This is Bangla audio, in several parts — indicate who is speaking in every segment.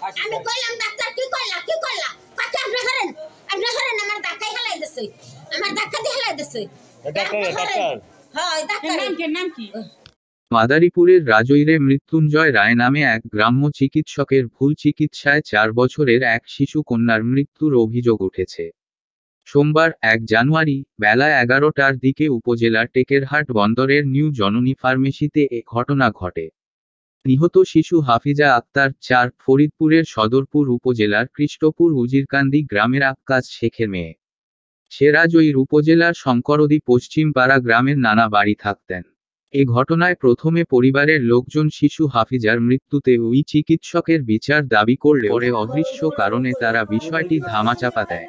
Speaker 1: আমি কইলাম ডাক্তার কি করলা পাকা আপনি করেন আমার ধাক্কাই হেলাই দিছে আমার ধাক্কা দিয়ে হেলাই দিছে ডাক্তার হ্যাঁ ডাক্তার নাম কি
Speaker 2: মাদারীপুরের রাজৈরে মৃত্যুঞ্জয় রায় নামে এক গ্রাম্য চিকিৎসকের ভুল চিকিৎসায় 4 বছরের এক শিশু কন্যার মৃত্যুর অভিযোগ উঠেছে। সোমবার 1 জানুয়ারি বেলা 11টার দিকে উপজেলার টেকেরহাট বন্দরের নিউ জননী ফার্মেসিতে এ ঘটনা ঘটে। নিহত শিশু হাফিজা আক্তার 4 ফরিদপুরের সদরপুর উপজেলার কৃষ্টপুর উজিরকান্দি গ্রামের আক্কাস শেখের মেয়ে। সে রাজৈর উপজেলার শঙ্করদী পশ্চিমপাড়া গ্রামের নানা বাড়ি থাকতেন। এ ঘটনায় প্রথমে পরিবারের লোকজন শিশু হাফিজার মৃত্যুতে ওই চিকিৎসকের বিচার দাবি করলে পরে অদৃশ্য কারণে তারা বিষয়টি ধামাচাপা দেয়।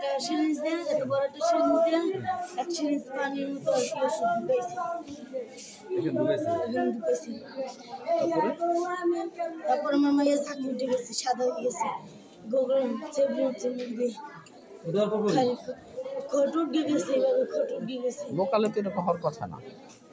Speaker 3: লোকালে তো এরকম হওয়ার কথা না।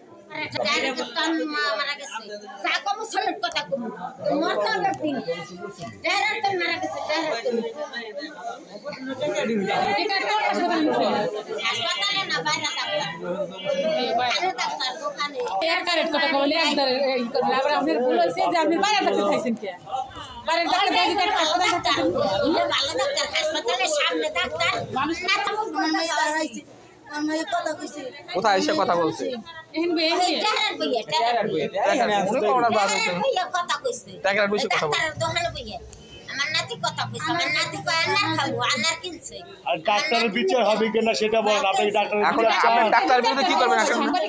Speaker 3: কোথায় এসে কথা বলছে?
Speaker 4: ডাক্তারের বিচার হবে কিনা সেটা বলেন। আপনি
Speaker 3: ডাক্তারের বিরুদ্ধে কি করবেন?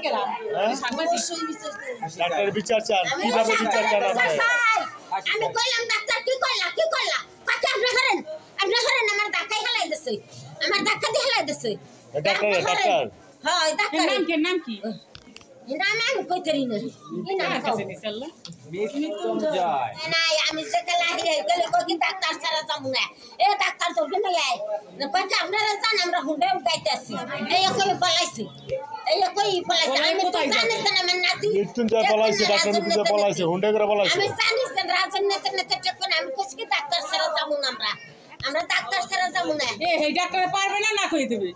Speaker 4: ডাক্তারের বিচার চান, কিভাবে বিচার চান?
Speaker 1: আমি কইলাম ডাক্তার কি করলা পাকা আপনি করেন আমার ধাক্কাই হেলাই দিছে আমার ধাক্কা দিয়ে হেলাই দিছে
Speaker 4: ডাক্তার
Speaker 1: হ্যাঁ ডাক্তার নাম কি নাম আমি কইতেরি না আমি সেকালে গেলে কই ডাক্তার ছাড়া যাবো না এ ডাক্তার তো কেন যায় কইতে আপনারা জান আমরা হুন্ডে উঠাইতেছি এই কই বলাইছি আমি তো জানি না আমার নাতি
Speaker 4: মৃত্যুঞ্জয় বলাইছে ডাক্তার মৃত্যুঞ্জয় বলাইছে হুন্ডে করে বলাইছে
Speaker 1: আমি জানি না রাজনীতি নেতা টেকন আমি কইছি কি ডাক্তার ছাড়া যাবো না আমরা ডাক্তার ছাড়া যাবো না
Speaker 5: এই ডাক্তার পারবে না কই দেবে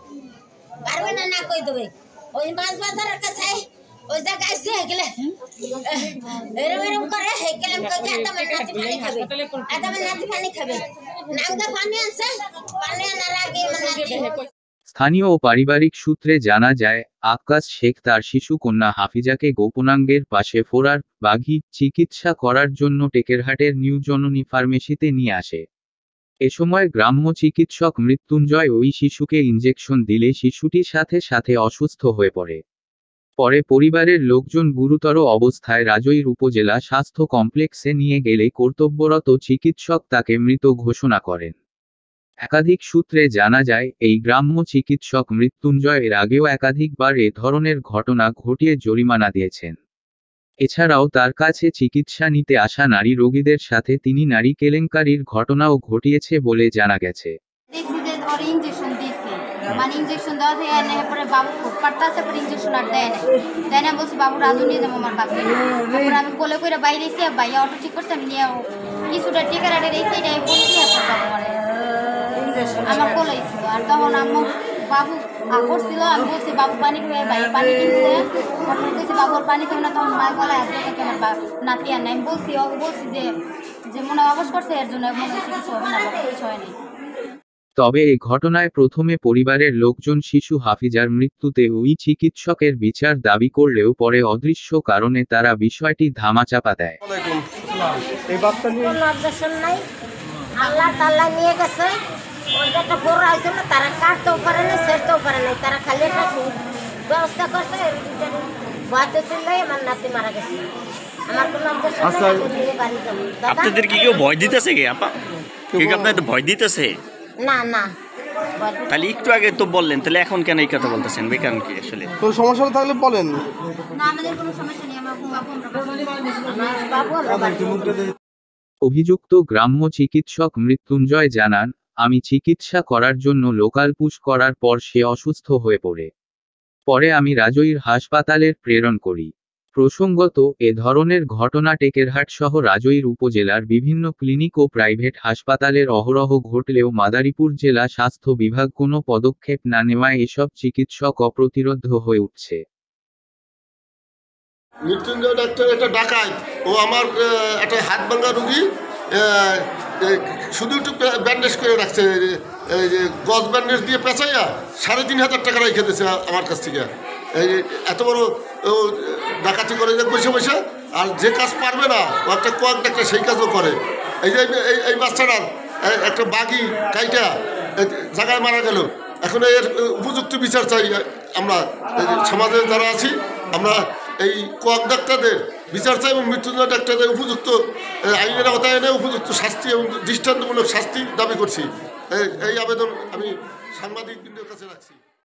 Speaker 1: ওই মাছ বাজারের কাছে ওই জায়গায় এসে গেলে এরম করে গেলাম কই আমার নাতি পানি খাবে নাঙ্গা পানি আনছে পানি আনার আগে নাতি।
Speaker 2: স্থানীয় ও পারিবারিক সূত্রে জানা যায়, আক্কাস শেখ তার শিশু কন্যা হাফিজাকে গোপনাঙ্গের পাশে ফোরার বাঘি চিকিৎসা করার জন্য টেকেরহাটের নিউ জননী ফার্মেসিতে নিয়ে আসে। এ সময় গ্রাম্য চিকিৎসক মৃত্যুঞ্জয় ওই শিশুকে ইনজেকশন দিলে শিশুটি সাথে সাথে অসুস্থ হয়ে পড়ে। পরে পরিবারের লোকজন গুরুতর অবস্থায় রাজৈর উপজেলা স্বাস্থ্য কমপ্লেক্সে নিয়ে গেলে কর্তব্যরত চিকিৎসক তাকে মৃত ঘোষণা করেন। একাধিক সূত্রে জানা যায়, এই গ্রাম্য চিকিৎসক মৃত্যুঞ্জয় এর আগেও একাধিকবার এ ধরনের ঘটনা ঘটিয়ে জরিমানা দিয়েছেন। এছাড়াও তার কাছে চিকিৎসা নিতে আসা নারী রোগীদের সাথে তিনি নারী কেলেঙ্কারির ঘটনাও ঘটিয়েছে বলে জানা গেছে।
Speaker 6: মানে ইঞ্জেকশন দেওয়া থেকে এনে পরে বাবু খুব পারতেছে পরে ইঞ্জেকশন আর দেয় না বলছি বাবু রাজু নিয়ে যাবো আমার বাবু তারপরে আমি কোলে করে বাইরে এসে ভাইয়া অটো ঠিক করছে আমি নিয়ে কিছুটা টিকা রাটে দিয়েছি এটাই বলছি এখন বাবু আমার কোলে ছিল আর তখন আমার বাবু করছিল আমি বলছি বাবু পানি খাবে ভাইয়া পানি কিনছে তখন বলছি বাবুর পানি খাবে না তখন মায়ের গলায় হাত রেখে আমার নাতি আর নাই আমি বলছি যে মনে অবশ করছে এর জন্য মনে হচ্ছে কিছু হবে না কিছু হয়নি।
Speaker 2: তবে এ ঘটনায় প্রথমে পরিবারের লোকজন শিশু হাফিজার মৃত্যুতে ওই চিকিৎসকের বিচার দাবি করলেও পরে অদৃশ্য কারণে তারা বিষয়টি ধামাচাপা দেয়।
Speaker 1: আল্লাহ তাআলা নিয়ে গেছে ওটা বড় হয়েছে না তারা কাটতেও পারে না ছেড়তেও পারে না তারা খালি একটা ব্যবস্থা করছে বাতে ছিল আমার নাতি মারা গেছে আমার কোনো
Speaker 7: আপনাদের কি কেউ ভয় দিতেছে কি আপা কেউ আপনাদের ভয় দিতেছে?
Speaker 1: না
Speaker 7: তাহলে একটু আগে তো বললেন, তাহলে এখন কেন এই কথা বলতেছেন? বেকার কি আসলে
Speaker 3: তো সমস্যা থাকলে বলেন
Speaker 6: না আমাদের কোনো সমস্যা নেই আমার
Speaker 2: অভিযুক্ত গ্রাম্য চিকিৎসক মৃত্যুঞ্জয় জানান, আমি চিকিৎসা করার জন্য লোকাল পুশ করার পর সে অসুস্থ হয়ে পড়ে। পরে আমি রাজৈর হাসপাতালের প্রেরণ করি। প্রসঙ্গত, এ ধরনের ঘটনা টেকেরহাট সহ রাজৈর উপজেলার বিভিন্ন ক্লিনিক ও প্রাইভেট হাসপাতালের অহরহ ঘটলেও মাদারীপুর জেলা স্বাস্থ্য বিভাগ কোনো পদক্ষেপ না নেওয়ায় এসব চিকিৎসক অপ্রতিরোধ্য হয়ে উঠছে।
Speaker 8: মৃত্যুঞ্জয় ডাক্তার একটা ডাকাত, ও আমার একটা হাত ভাঙা রুগী শুধু একটু ব্যান্ডেজ করে রাখছে, গজ ব্যান্ডেজ দিয়ে পেঁচাইয়া 3,500 টাকা রেখে দিয়েছে আমার কাছ থেকে। এত বড় ডাকাতি করে যে বসে বসে, আর যে কাজ পারবে না ও একটা কোয়াক ডাক্তার সেই কাজও করে। এই যে এই বাচ্চাটার একটা বাঘি কাইটা জায়গায় মারা গেল, এখন এর উপযুক্ত বিচার চাই। আমরা সমাজে যারা আছি আমরা এই কোয়াক ডাক্তারদের বিচার চাই এবং মৃত্যুঞ্জয় ডাক্তারদের উপযুক্ত আইনের আওতায় এনে উপযুক্ত শাস্তি এবং দৃষ্টান্তমূলক শাস্তি দাবি করছি। এই আবেদন আমি সাংবাদিকদের কাছে রাখছি।